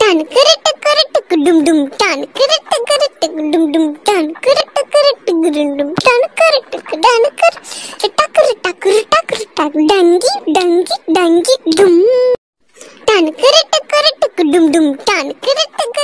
Don கிரட்டு கிரட்டு டும் டும் Don கிரட்டு கிரட்டு டும் டும் டான் கிரட்டு கிரட்டு டும் டான் கிரட்டு டான் கிரட்டு டக்கரு டக்கரு டக்கரு டக் டங்கி டங்கி டங்கி டும் டான் கிரட்டு கிரட்டு டும் டும் டான் கிரட்டு